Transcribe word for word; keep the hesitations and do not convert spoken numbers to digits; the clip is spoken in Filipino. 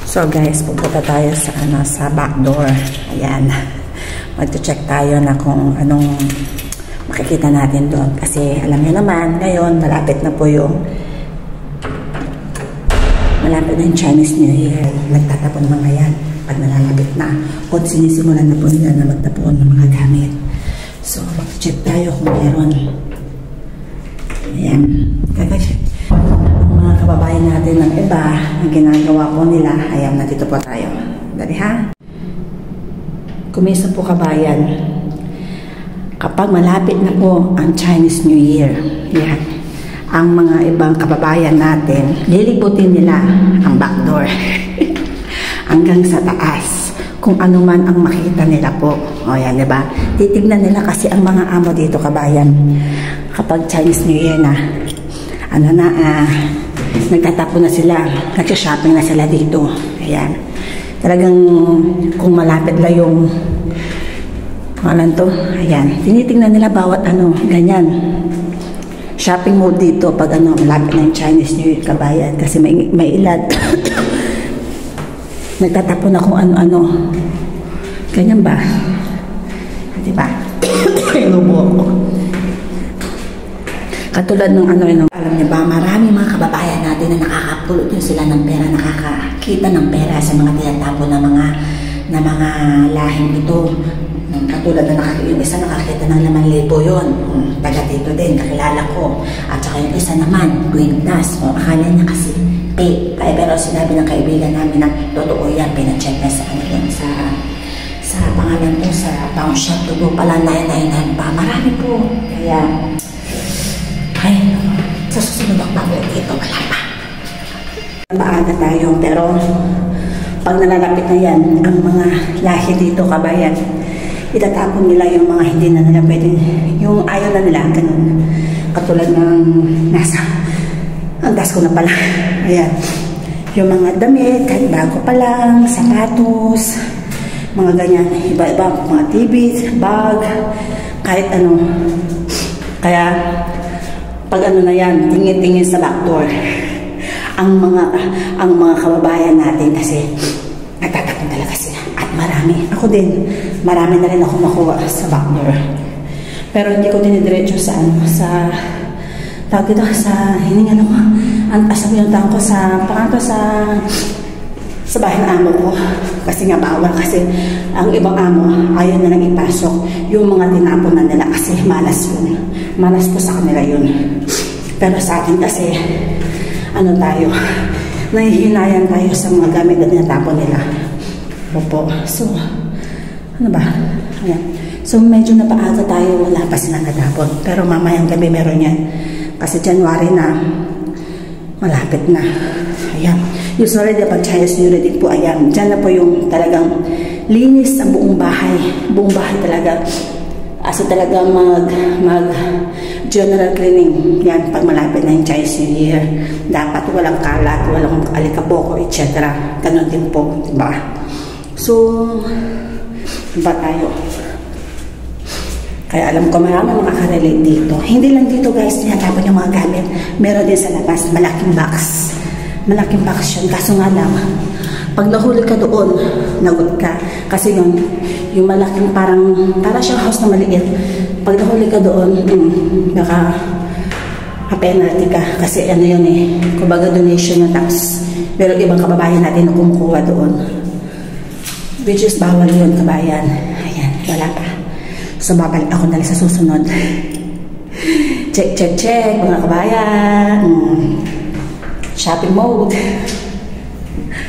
So guys, pupunta tayo sa ano, sa back door. Ayan. Mag-check tayo na kung anong makikita natin doon. Kasi alam niyo naman, ngayon malapit na po yung malapit na yung Chinese New Year. Nagtatapon mga yan pag nalalapit na. O sinisimulan na po nila na magtapon ng mga gamit. So mag-check tayo kung meron. Ayan. Kaya mga kababayan natin ng iba, ang ginagawa po nila, ayan, nandito po tayo. Dali ha? Kumisa po kabayan, kapag malapit na po ang Chinese New Year, yan, ang mga ibang kababayan natin, lilibutin nila ang backdoor hanggang sa taas. Kung ano man ang makita nila po. O yan, diba? Titignan nila kasi ang mga amo dito kabayan, kapag Chinese New Year na, ano na, ah, nagtatapon na sila, nagsha-shopping na sila dito. Ayan. Talagang kung malapit lang yung malan to, ayan. Tinitingnan nila bawat ano, ganyan. Shopping mode dito pag ano, malapit na yung Chinese New Year kabayan. Kasi may, may ilad. Nagtatapon na kung ano-ano. Ganyan ba? Diba? Inubo ako. Katulad ng ano, ano, alam niyo ba, marami mga kababayan natin na nakakapulot din sila ng pera, nakakakita ng pera sa mga tinatapon na mga na mga lahing ito. Katulad na nakakita, yung isa nakakita ng limang libo yun. Um, taga dito din, kakilala ko. At saka yung isa naman, Gwintas. O, akala niya kasi pay. Kaya pero sinabi ng kaibigan namin na totoo yan, pinacheck na sa ano yun, sa sa pangalan po, sa pawn shop. Totoo pala, nine nine nine pa. Marami po. Kaya, ay, sa susunod ang bago dito, wala pa. Maaga tayo, pero pag nalalapit na yan, ang mga lahi dito, kabayan, itatapon nila yung mga hindi na nila pwede, yung ayaw na nila, ganun. Katulad ng nasa, ang das ko na pala. Ayan. Yung mga damit, kahit bago pa lang, sapatos, mga ganyan, iba-iba, mga T V, bag, kahit ano. Kaya, pag ano na yan, tingin-tingin sa backdoor. Ang mga ang mga kababayan natin kasi nagtatapon talaga sila. At marami. Ako din, marami na rin ako makuha sa backdoor. Pero hindi ko dinidiretso sa ano, sa tawag dito, sa hininga ano ko. Ang asam yung tawag ko sa, pangato sa sa bahay ng amo ko. Kasi nga bawal kasi ang ibang amo ayaw na lang ipasok yung mga tinapon na nila kasi malas yun. Malas po sa kanila yun. Pero sa akin kasi ano tayo, nahihinayan tayo sa mga gamit na tinatapon nila. Opo. So, ano ba? Ayan. So, medyo napaaga tayo, wala pa silang natapon. Pero mamayang gabi meron yan. Kasi January na, malapit na. Ayan. Usually, pag Chinese New Year din po, ayan. Diyan na po yung talagang linis ang buong bahay. Buong bahay talaga. Asa talaga mag, mag general cleaning. Yan, pag malapit na yung Chinese New Year. Dapat walang kalat, walang alikaboko, et cetera. Ganon din po, diba? So, diba tayo? Kaya alam ko marami makakarelate dito. Hindi lang dito guys, tinatapon yung mga gamit. Meron din sa labas, malaking box. Malaking box yun. Kaso nga lang, pag nahuli ka doon, nagot ka. Kasi yung, yung malaking parang, para siyang house na maliit. Pag nahuli ka doon, hmm, baka penalty ka. Kasi ano yun eh, kumbaga donation yung tax. Pero ibang kababayan natin na kumukuha doon. Which is bawal yun, kabayan. Ayan, wala pa. So, babalik ako na sa susunod. Check, check, check, mga kabayan. Hmm. Shopping mode.